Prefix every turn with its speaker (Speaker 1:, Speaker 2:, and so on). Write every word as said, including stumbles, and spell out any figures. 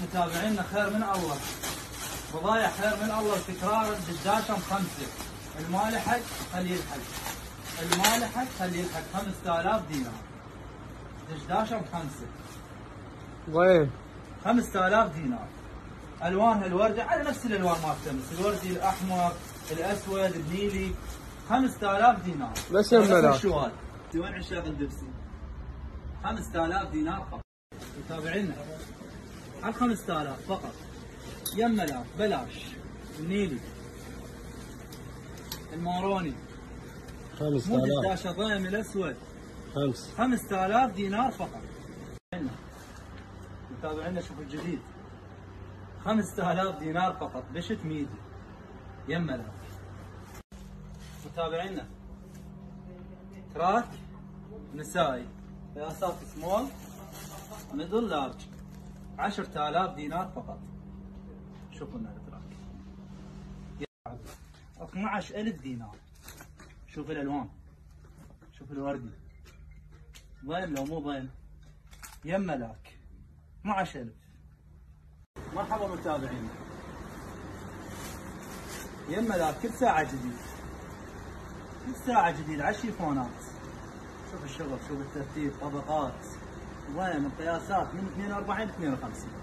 Speaker 1: متابعينا خير من الله، بضايع خير من الله وتكرار الدشداشة خمسة. المالحة خليه يلحق، المالحة خليه يلحق خمسة آلاف دينار. دشداشة بخمسة.
Speaker 2: وين؟
Speaker 1: خمسة آلاف دينار. الوانها الوردة على نفس الالوان ما تمس، الوردي الاحمر، الاسود، النيلي. خمسة آلاف دينار.
Speaker 2: بس يا ملاك.
Speaker 1: الشوال. وين عشاق الدبسي؟ خمسة آلاف دينار فقط. متابعينا على خمسة آلاف فقط. يم ملاك بلاش. النيلي. الماروني.
Speaker 2: خمسة
Speaker 1: مو
Speaker 2: آلاف.
Speaker 1: دشداشة ضيم الاسود.
Speaker 2: خمس.
Speaker 1: خمسة آلاف دينار فقط. متابعينا شوف الجديد. خمسة آلاف دينار فقط. بشت ميدي. يم ملاك. متابعينا تراك نسائي قياسات سمول ميدل لارج عشرة آلاف دينار فقط. شوفوا لنا التراك اثنعش ألف دينار. شوف الالوان، شوف الوردي ضيم لو مو ضيم. يم ملاك اثنعش ألف. مرحبا متابعينا، يم ملاك كل ساعة جديد، كل ساعة جديد على الشيفونات. شوف الشغل، شوف الترتيب، طبقات ضيم القياسات من اثنين وأربعين ل اثنين وخمسين.